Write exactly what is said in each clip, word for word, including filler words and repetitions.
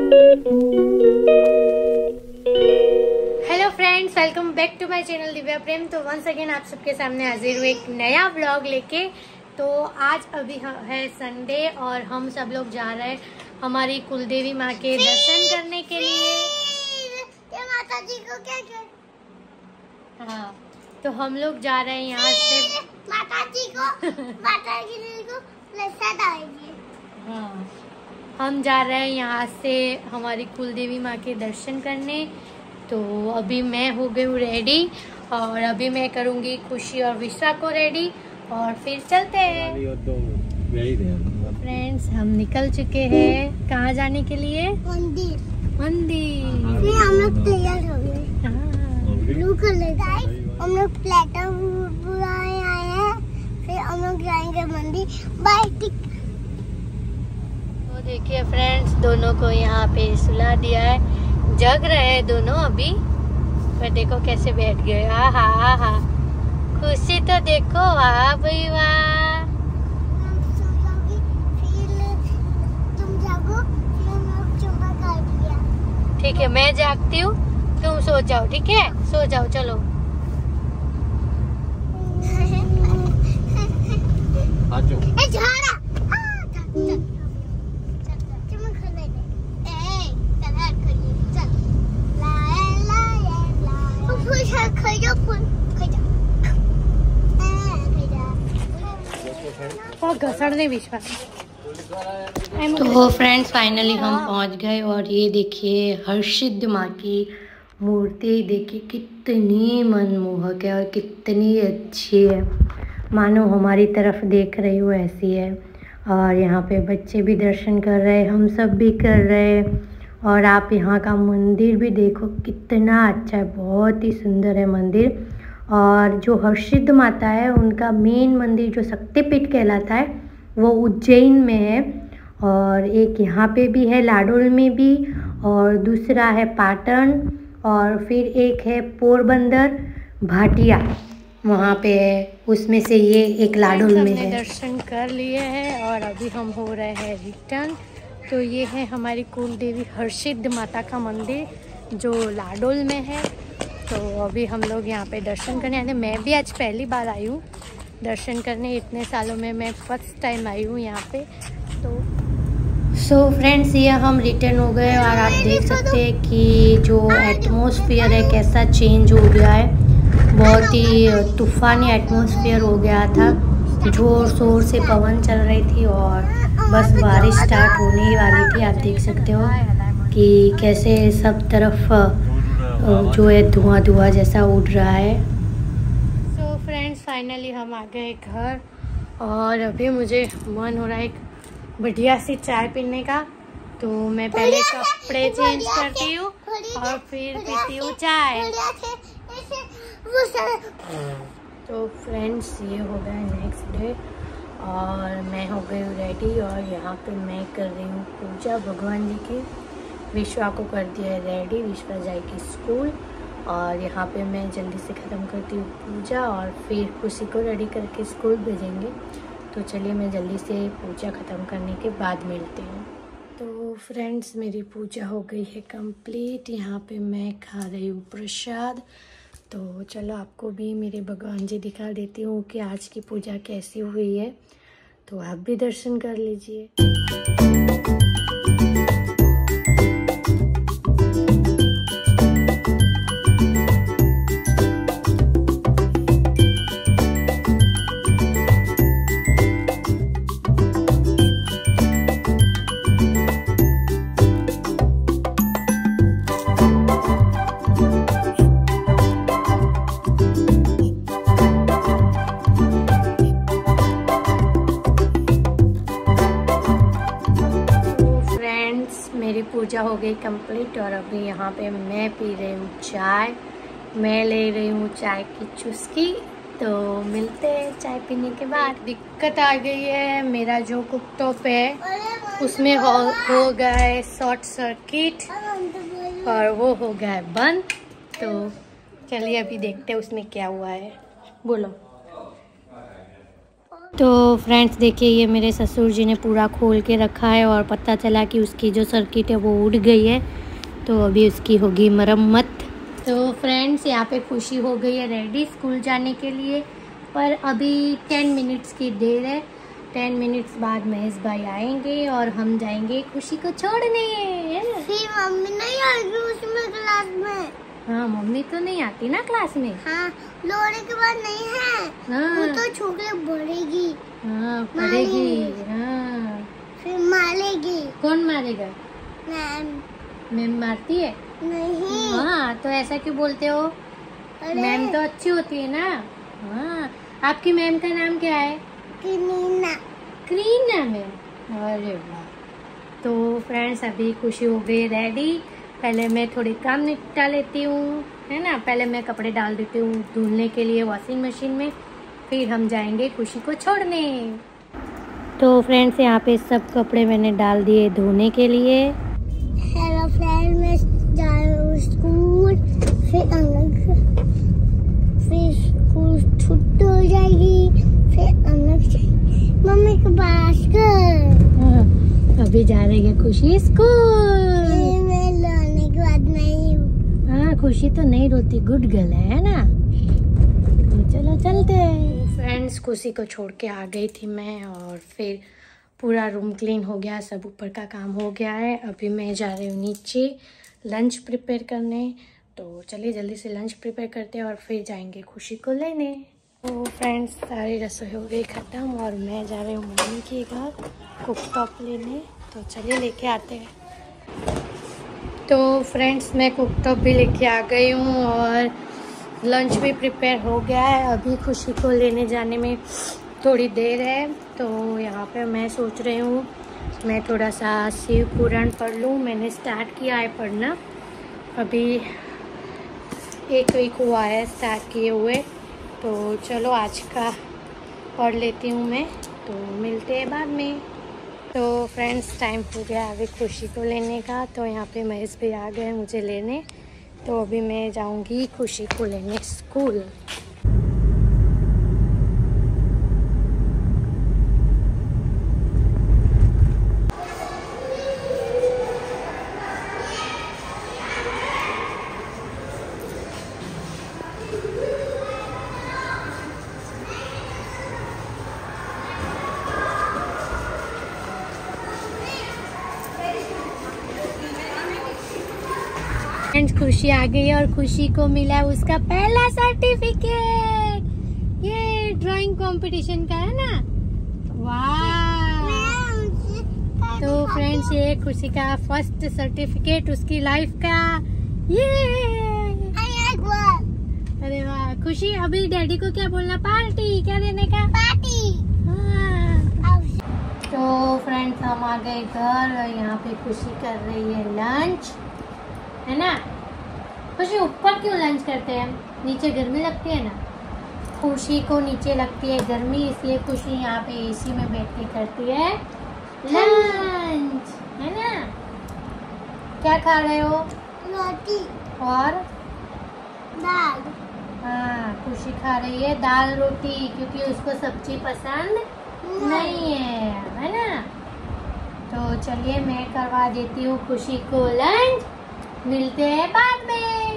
Hello friends, welcome back to my channel Divya Prem. तो once again आप सबके सामने हाजिर हुए एक नया व्लॉग लेके। तो आज अभी है संडे और हम सब लोग जा रहे हैं हमारी कुलदेवी माँ के दर्शन करने के लिए। माता जी को क्या कर... हाँ, तो हम लोग जा रहे हैं यहाँ से माता जी को माता जी को प्रसाद आएगी। हाँ, हम जा रहे हैं यहाँ से हमारी कुलदेवी माँ के दर्शन करने। तो अभी मैं हो गई हूँ रेडी और अभी मैं करूँगी खुशी और विश्वा को रेडी और फिर चलते हैं। फ्रेंड्स, हम निकल चुके हैं कहाँ जाने के लिए? मंदिर। मंदिर। फिर हम लोग तैयार हो गए। हाँ, ब्लू कलर का हम लोग प्लेटर बुलाए आए हैं। फिर हम लोग जाएंगे मंदिर। बाय। तो देखिए फ्रेंड्स, दोनों को यहाँ पे सुला दिया है। जग रहे हैं दोनों अभी, पर देखो कैसे बैठ गए। हाँ हाँ हाँ, खुशी तो देखो। वाह भाई वाह। तुम जागो, फिर हम लोग चुम्मा कर दिया। ठीक है, मैं जागती हूँ, तुम सो जाओ। ठीक है, सो जाओ। चलो ए झाड़ा घसड़ने विश्वास। तो फ्रेंड्स, फाइनली हम पहुंच गए और ये देखिए हर्षिद माँ की मूर्ति देखिए कितनी मनमोहक है और कितनी अच्छी है, मानो हमारी तरफ देख रही हो ऐसी है। और यहाँ पे बच्चे भी दर्शन कर रहे हैं, हम सब भी कर रहे हैं। और आप यहाँ का मंदिर भी देखो कितना अच्छा है, बहुत ही सुंदर है मंदिर। और जो हर्षिद माता है उनका मेन मंदिर जो शक्तिपीठ कहलाता है वो उज्जैन में है। और एक यहाँ पे भी है लाडोल में भी, और दूसरा है पाटन, और फिर एक है पोरबंदर भाटिया वहाँ पे है। उसमें से ये एक लाडोल में है। दर्शन कर लिए हैं और अभी हम हो रहे हैं रिटर्न। तो ये है हमारी कुल देवी हर्षिद माता का मंदिर जो लाडोल में है। तो अभी हम लोग यहाँ पे दर्शन करने आए थे। मैं भी आज पहली बार आई हूँ दर्शन करने, इतने सालों में मैं फर्स्ट टाइम आई हूँ यहाँ पे। तो सो so फ्रेंड्स, ये हम रिटर्न हो गए और आप देख सकते हैं कि जो एटमॉस्फेयर है कैसा चेंज हो गया है। बहुत ही तूफ़ानी एटमॉस्फेयर हो गया था, ज़ोर शोर से पवन चल रही थी और बस बारिश स्टार्ट होने ही वाली थी। आप देख सकते हो कि कैसे सब तरफ जो है धुआं धुआं जैसा उड़ रहा है। सो फ्रेंड्स, फाइनली हम आ गए घर और अभी मुझे मन हो रहा है एक बढ़िया सी चाय पीने का। तो मैं पहले कपड़े चेंज करती हूँ और फिर पीती हूँ चाय। तो फ्रेंड्स, ये हो गया नेक्स्ट डे और मैं हो गई हूँ रेडी और यहाँ पे मैं कर रही हूँ पूजा भगवान जी की। विश्वा को कर दिया है रेडी, विश्वा जाएगी स्कूल। और यहाँ पे मैं जल्दी से ख़त्म करती हूँ पूजा और फिर खुशी को रेडी करके स्कूल भेजेंगे। तो चलिए मैं जल्दी से पूजा ख़त्म करने के बाद मिलती हूँ। तो फ्रेंड्स, मेरी पूजा हो गई है कंप्लीट। यहाँ पे मैं खा रही हूँ प्रसाद। तो चलो आपको भी मेरे भगवान जी दिखा देती हूँ कि आज की पूजा कैसी हुई है। तो आप भी दर्शन कर लीजिए। मेरी पूजा हो गई कंप्लीट और अभी यहाँ पे मैं पी रही हूँ चाय। मैं ले रही हूँ चाय की चुस्की। तो मिलते हैं चाय पीने के बाद। दिक्कत आ गई है, मेरा जो कुकटॉप है उसमें हो, हो गया है शॉर्ट सर्किट और वो हो गया है बंद। तो चलिए अभी देखते हैं उसमें क्या हुआ है। बोलो। तो फ्रेंड्स देखिए, ये मेरे ससुर जी ने पूरा खोल के रखा है और पता चला कि उसकी जो सर्किट है वो उड़ गई है, तो अभी उसकी होगी मरम्मत। तो फ्रेंड्स यहाँ पे खुशी हो गई है रेडी स्कूल जाने के लिए, पर अभी टेन मिनट्स की देर है। टेन मिनट्स बाद महेश भाई आएंगे और हम जाएंगे खुशी को छोड़ने, है ना? फिर मम्मी नहीं आएगी उसमें क्लास में। हाँ, मम्मी तो नहीं आती ना क्लास में। हाँ, लोड़े के बाद नहीं है। हाँ, वो तो छोकरे बढ़ेगी। हाँ पढ़ेगी। हाँ, फिर मारेगी। कौन मारेगा? मैम। मैम मारती है? नहीं। हाँ, तो ऐसा क्यों बोलते हो? मैम तो अच्छी होती है ना। हाँ, आपकी मैम का नाम क्या है? क्रीना। क्रीना मैम, अरे वाह। तो फ्रेंड्स अभी खुशी हो गई रेडी। पहले मैं थोड़े काम निपटा लेती हूँ, है ना? पहले मैं कपड़े डाल देती हूँ धुलने के लिए वॉशिंग मशीन में, फिर हम जाएंगे खुशी को छोड़ने। तो फ्रेंड्स यहाँ पे सब कपड़े मैंने डाल दिए धोने के लिए। हेलो फ्रेंड, मैं जा रही हूँ स्कूल। फिर अलग फिर स्कूल छुट्टी हो जाएगी, फिर अलग मम्मी के पास कर। अभी जा रही है खुशी स्कूल। मैं लाने के बाद नहीं हूँ। हाँ, खुशी तो नहीं रोती, गुड गर्ल है ना? तो चलो चलते हैं। फ्रेंड्स खुशी को छोड़ के आ गई थी मैं, और फिर पूरा रूम क्लीन हो गया, सब ऊपर का काम हो गया है। अभी मैं जा रही हूँ नीचे लंच प्रिपेयर करने। तो चलिए जल्दी से लंच प्रिपेयर करते हैं और फिर जाएंगे खुशी को लेने। तो फ्रेंड्स सारी रसोई हो गई ख़त्म और मैं जा रही हूँ मम्मी के घर कुकटॉप लेने। तो चलिए लेके आते हैं। तो फ्रेंड्स मैं कुकटॉप भी लेके आ गई हूँ और लंच भी प्रिपेयर हो गया है। अभी खुशी को लेने जाने में थोड़ी देर है, तो यहाँ पे मैं सोच रही हूँ मैं थोड़ा सा शिव पुराण पढ़ लूँ। मैंने स्टार्ट किया है पढ़ना, अभी एक वीक हुआ है स्टार्ट किए हुए। तो चलो आज का पढ़ लेती हूँ मैं, तो मिलते हैं बाद में। तो फ्रेंड्स टाइम हो गया अभी खुशी को लेने का। तो यहाँ पे महेश भी आ गए मुझे लेने, तो अभी मैं जाऊँगी खुशी को लेने स्कूल। फ्रेंड्स खुशी आ गई है और खुशी को मिला उसका पहला सर्टिफिकेट। ये ड्राइंग कंपटीशन का है ना? वाह। तो फ्रेंड्स ये खुशी का फर्स्ट सर्टिफिकेट उसकी लाइफ का। ये अरे वाह खुशी, अभी डैडी को क्या बोलना? पार्टी। क्या देने का? पार्टी। हाँ। तो फ्रेंड्स हम आ गए घर, यहाँ पे खुशी कर रही है लंच, है ना? खुशी ऊपर क्यों लंच करते हैं? नीचे गर्मी लगती है ना? खुशी को नीचे लगती है गर्मी, इसलिए खुशी यहाँ पे एसी में बैठ के करती है लंच, है ना? क्या खा रहे हो? रोटी और दाल। हाँ, खुशी खा रही है दाल रोटी, क्योंकि उसको सब्जी पसंद नहीं है, है ना? तो चलिए मैं करवा देती हूँ खुशी को लंच, मिलते हैं बाद में।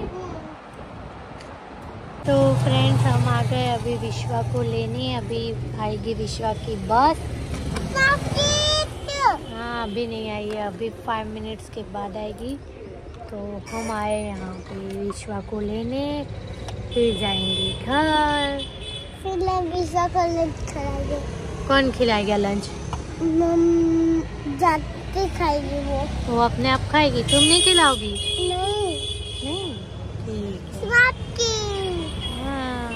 तो फ्रेंड्स हम आ गए अभी विश्वा को लेने, अभी आएगी विश्वा की बस। हाँ अभी नहीं आई है, अभी फाइव मिनट्स के बाद आएगी। तो हम आए यहाँ पे विश्वा को लेने, फिर जाएंगे घर। फिर विश्वा को लंच खिलाएंगे। कौन खिलाएगा लंच? मम्मी जाके खाएगी वो। वो अपने आप खाएगी, तुम नहीं खिलाओगी? नहीं नहीं, ठीक है। रात की। हाँ।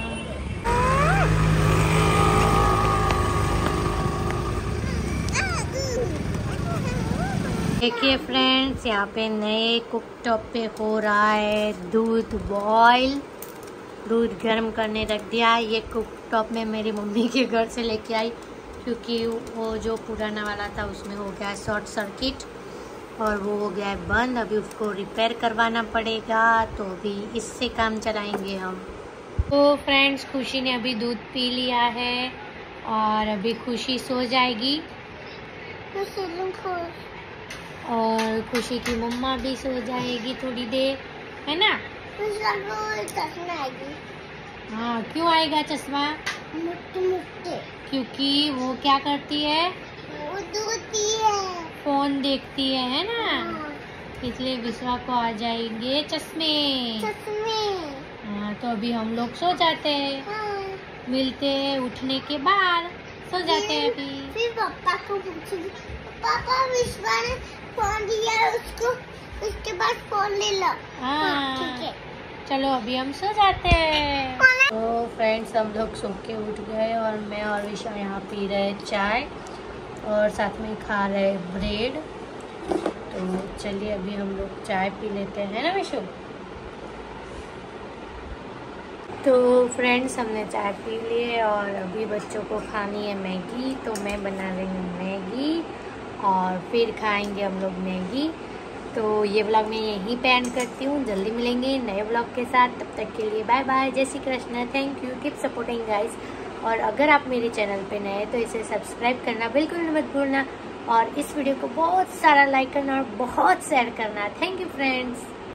देखिए फ्रेंड्स यहाँ पे नए कुकटॉप पे हो रहा है दूध बॉईल। दूध गर्म करने रख दिया। ये कुकटॉप में मेरी मम्मी के घर से लेके आई, क्योंकि वो जो पुराना वाला था उसमें हो गया शॉर्ट सर्किट और वो हो गया है बंद। अभी उसको रिपेयर करवाना पड़ेगा, तो अभी इससे काम चलाएंगे हम। तो फ्रेंड्स खुशी ने अभी दूध पी लिया है और अभी खुशी सो जाएगी और खुशी की मम्मा भी सो जाएगी थोड़ी देर, है ना? चश्मा आएगी। हाँ, क्यों आएगा चश्मा? मुट्टे मुट्टे। क्योंकि वो क्या करती है? वो दूती है, फोन देखती है, है ना? हाँ। इसलिए विश्वा को आ जाएंगे चश्मे। चश्मे। हाँ, तो अभी हम लोग सो जाते हैं। हाँ। मिलते हैं उठने के बाद, सो जाते हैं अभी। फिर पापा को पूछेंगे, पापा विश्वा ने फोन दिया है उसको, उसके बाद फोन ले लो। हाँ, ठीक है, चलो अभी हम सो जाते हैं। तो फ्रेंड्स, हम लोग सो के उठ गए और मैं और विश्वा यहाँ पी रहे चाय और साथ में खा रहे ब्रेड। तो चलिए अभी हम लोग चाय पी लेते हैं, ना विशु? तो फ्रेंड्स, हमने चाय पी लिए और अभी बच्चों को खानी है मैगी, तो मैं बना रही हूँ मैगी और फिर खाएंगे हम लोग मैगी। तो ये व्लॉग मैं यहीं पे एंड करती हूँ। जल्दी मिलेंगे नए व्लॉग के साथ, तब तक के लिए बाय बाय, जय Shri Krishna, thank you, keep supporting guys. और अगर आप मेरे चैनल पे नए हैं तो इसे सब्सक्राइब करना बिल्कुल मत भूलना और इस वीडियो को बहुत सारा लाइक करना और बहुत शेयर करना। Thank you friends.